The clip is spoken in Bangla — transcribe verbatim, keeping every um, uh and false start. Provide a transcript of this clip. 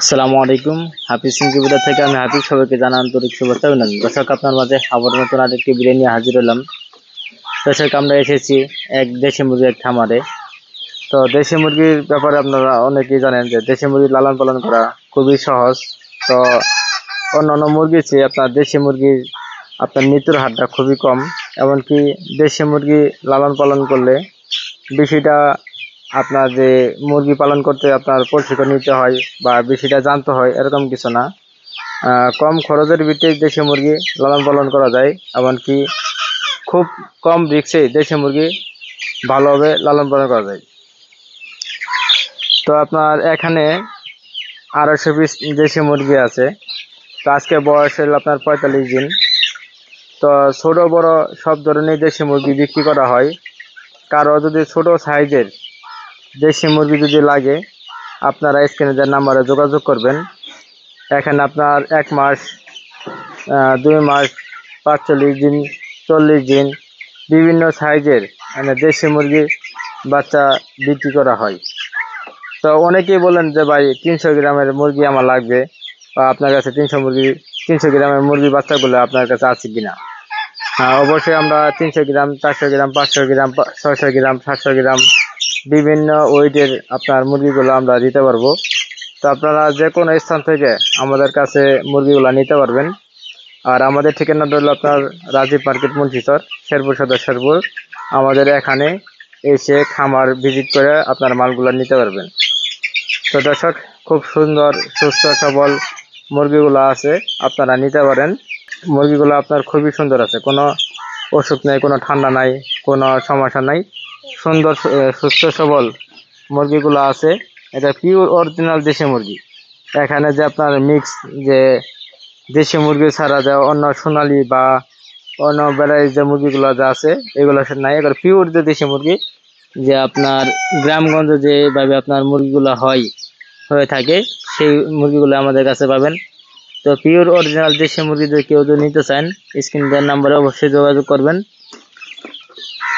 আসসালামু আলাইকুম। হাফিজ ইনকিউবেটর থেকে আমি হাফিজ, সবাইকে জানাই আন্তরিক শুভেচ্ছা অভিনন্দন। দর্শক, আপনার মাঝে আবার নতুন আরেকটি ভিডিও নিয়ে হাজির হলাম। দর্শক, আমরা এসেছি এক দেশি মুরগির খামারে। তো দেশি মুরগির ব্যাপারে আপনারা অনেকেই জানেন যে দেশি মুরগি লালন পালন করা খুবই সহজ। তো অন্যান্য মুরগির চেয়ে আপনার দেশি মুরগির আপনার মৃত্যুর হারটা খুবই কম। এমনকি দেশি মুরগি লালন পালন করলে বেশিটা আপনার যে মুরগি পালন করতে আপনার প্রশিক্ষণ নিতে হয় বা বেশিটা জানতে হয় এরকম কিছু না। আহ, কম খরচের ভিত্তিতে দেশি মুরগি লালন পালন করা যায়। এমনকি খুব কম রিস্কে দেশি মুরগি ভালোভাবে লালন পালন করা যায়। তো আপনার এখানে আড়াইশো পিস দেশি মুরগি আছে। তো আজকে বয়স হলো আপনার পঁয়তাল্লিশ দিন। তো ছোট বড় সব ধরনের দেশি মুরগি বিক্রি করা হয়। কারো যদি ছোট সাইজের দেশি মুরগি যদি লাগে, আপনারা স্ক্রিনে যে নাম্বারে যোগাযোগ করবেন। এখানে আপনার এক মাস, দুই মাস, পাঁচচল্লিশ দিন, চল্লিশ দিন বিভিন্ন সাইজের মানে দেশি মুরগির বাচ্চা বিক্রি করা হয়। তো অনেকেই বলেন যে ভাই তিনশো গ্রামের মুরগি আমার লাগবে, বা আপনার কাছে তিনশো মুরগি তিনশো গ্রামের মুরগি বাচ্চাগুলো আপনার কাছে আছে কিনা। হ্যাঁ, অবশ্যই আমরা তিনশো গ্রাম, চারশো গ্রাম, পাঁচশো গ্রাম, ছয়শো গ্রাম, সাতশো গ্রাম বিভিন্ন ওয়েটের আপনার মুরগিগুলো আমরা দিতে পারবো। তো আপনারা যে কোনো স্থান থেকে আমাদের কাছে মুরগিগুলো নিতে পারবেন। আর আমাদের ঠিকানাটা হলো আপনার রাজীব মার্কেট, মুন্সিচর, শেরপুর সদর শেরপুর। আমাদের এখানে এসে খামার ভিজিট করে আপনার মালগুলো নিতে পারবেন। তো দর্শক, খুব সুন্দর সুস্থ সবল মুরগিগুলো আছে, আপনারা নিতে পারেন। মুরগিগুলো আপনার খুবই সুন্দর আছে, কোনো অসুখ নেই, কোনো ঠান্ডা নাই, কোনো সমস্যা নাই। সুন্দর সুস্থ সবল মুরগিগুলো আছে। এটা পিওর অরিজিনাল দেশি মুরগি। এখানে যে আপনার মিক্স যে দেশি মুরগি ছাড়া যে অন্য সোনালি বা অন্য ভ্যারাইটির যে মুরগিগুলো যা আছে এগুলো নাই। এবার পিওর যে দেশি মুরগি, যে আপনার গ্রামগঞ্জে যেভাবে আপনার মুরগিগুলো হয় হয়ে থাকে, সেই মুরগিগুলো আমাদের কাছে পাবেন। তো পিওর অরিজিনাল দেশি মুরগি যদি কেউ যদি নিতে চান, স্ক্রিন দেওয়ার নাম্বারে অবশ্যই যোগাযোগ করবেন।